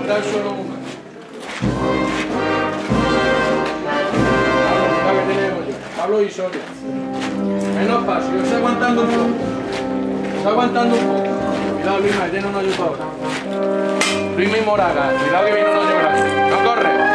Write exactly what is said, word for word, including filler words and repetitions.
Aguanta el suelo un momento. Pablo, cuidado que tenemos yo. Pablo y Soria. Menos paso, yo estoy aguantando un poco. Estoy aguantando un poco. Cuidado, Luisma, que tiene un hoyo ahora. Luisma y Moraga, cuidado que viene un hoyo grande. No corre.